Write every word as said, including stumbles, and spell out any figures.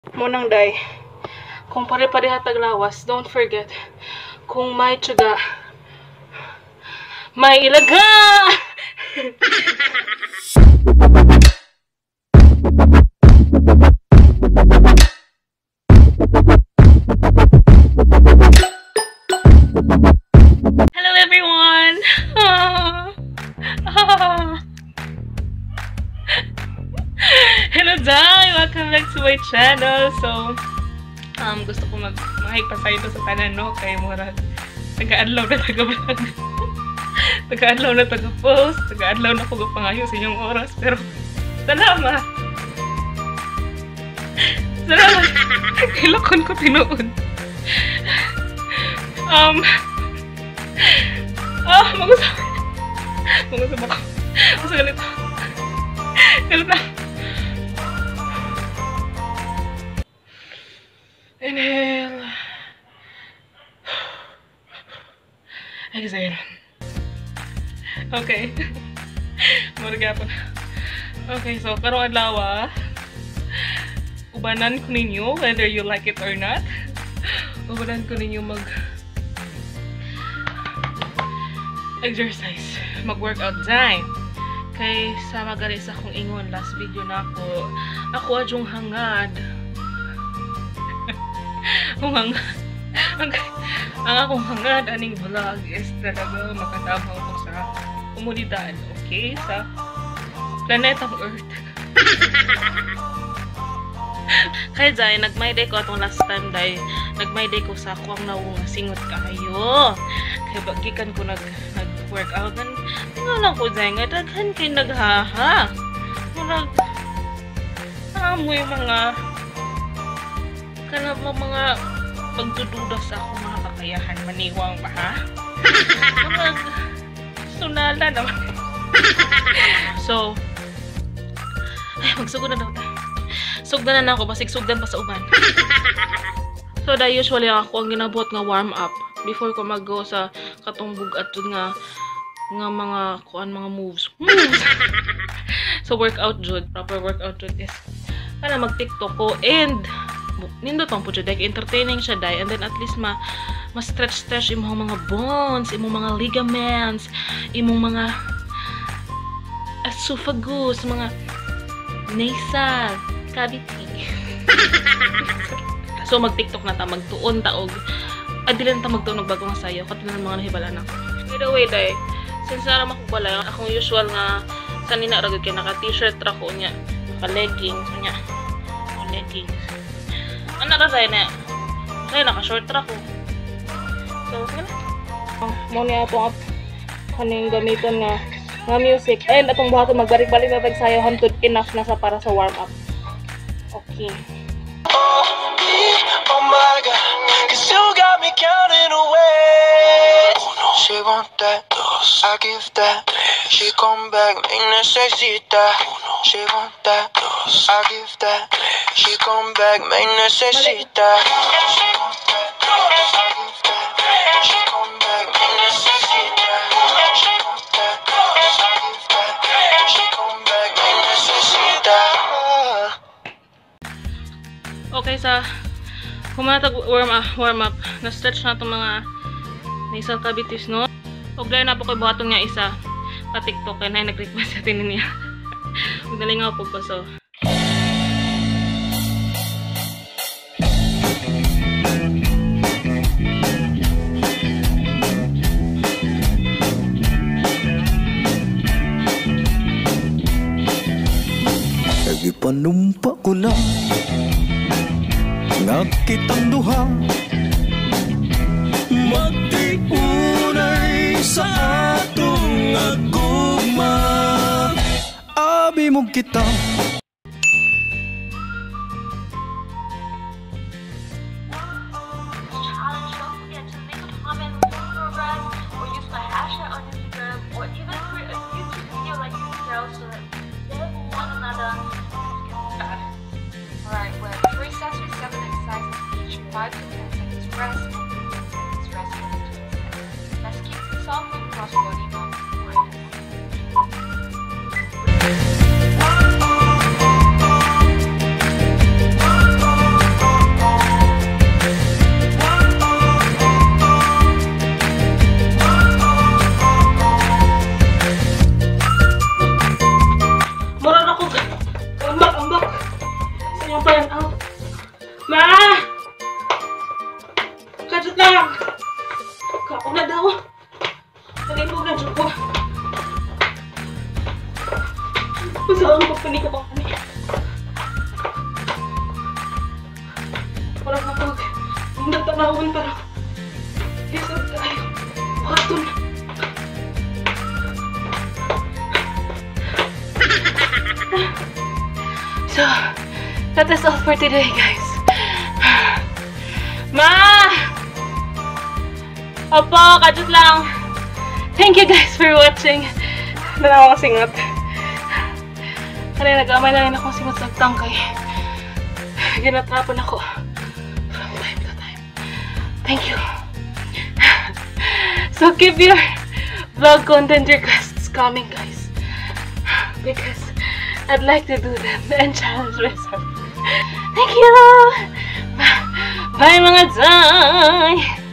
Munang day, kung pare-pareha taglawas, don't forget, kung may tiyaga, may ilaga! Hello everyone! Hello Day! Welcome back to my channel. So, um, gusto ko mag mahigpasay ito sa tanan, no? Kaya murag taga-adlaw na taga-vlog. Taga-adlaw na taga-post. Taga-adlaw na ko gapangayo sa inyong oras. Pero, salamat! Salamat! Kilakon ko tinuod. Um, ah, mag-usap. Mag-usap ako. Masa ganito. Ganito. Inhale. Exhale. Okay. Maragapon. Okay, so karong adlaw, ubanan ko ninyo whether you like it or not. Ubanan ko ninyo mag exercise, mag-workout time. Kay sama gali sa akong ingon last video na ako. Ako adjong hangad. Ang hangad. Ang, ang akong hangad aning vlog is talaga makatamaw ko sa komunidad, okay? Sa planetang Earth. Kaya dahil nag-my day ko atong last time dahil nag-my day ko sa ako ang nawong singot kayo. Kaya bagikan ko nag nag-workout. Tingnan lang ko dahil nga daghan kayo naghaha. Marag amoy mga kanap mga pagdududa sa akong mga kakayahan. Maniwang ba ha? Marag sunala naman. So, ay, magsugod na daw tayo. Sugdanan na ako, basig sugdan pa sa uban. So, da usually ako ang ginabot nga warm up before ko mag-go sa katumbog at nga nga mga kuan mga moves. moves. So, workout jud, proper workout jud is kana mag-TikTok ko and nindot pang po jud, like entertaining siya dai, and then at least ma ma-stretch-stretch imong mga bones, imong mga ligaments, imong mga esophagus, mga nasal cavity. So mag-TikTok na ta, magtuon ta og adilan ta magtuon og bagong sayo katulad ng mga nahibala na. By the way, day, since na naman ko pala akong usual nga sanina ra gud kay naka t-shirt ra ko nya, naka leggings nya. O leggings. Ana ra say na. Say naka short ra ko. So, ngala. Oh, mo ni ato kaning gamiton nga nga music. And atong buhaton magbalik-balik na tag sayo hantud enough na sa para sa warm up. Okay. Oh my God, 'cause you got me counting away. She want that, I give that. She come back, me necesita. She want that, I give that. She come back, me necesita. She want that, I give that. She come back, me necesita. She want that, I give that. She come back, me necesita. Okay, sa humatag warm up, warm up. Na-stretch na itong mga nasal cavities, no? Huwag dahil na po kayo buhatong nga isa pa-TikTok kaya na nag-request sa tinin niya. Huwag nalingaw po po, so. Lagi panumpa ko na nakitang duha magtiunay sa atong aguma. Abi mo kita five to ten seconds rest and fifteen seconds rest in between sets. Let's keep the soft and cross body movement behind us. tanawon pero lisod kayo. Wakatun. So, that is all for today, guys. Ma! Opo, kadot lang. Thank you guys for watching. Dala akong singot. Kanina nag-amay na rin akong singot sa tangkay. Ginatrapon ako. From time to time. Thank you. So keep your vlog content requests coming, guys. Because I'd like to do them and challenge myself. Thank you! Bye mga day!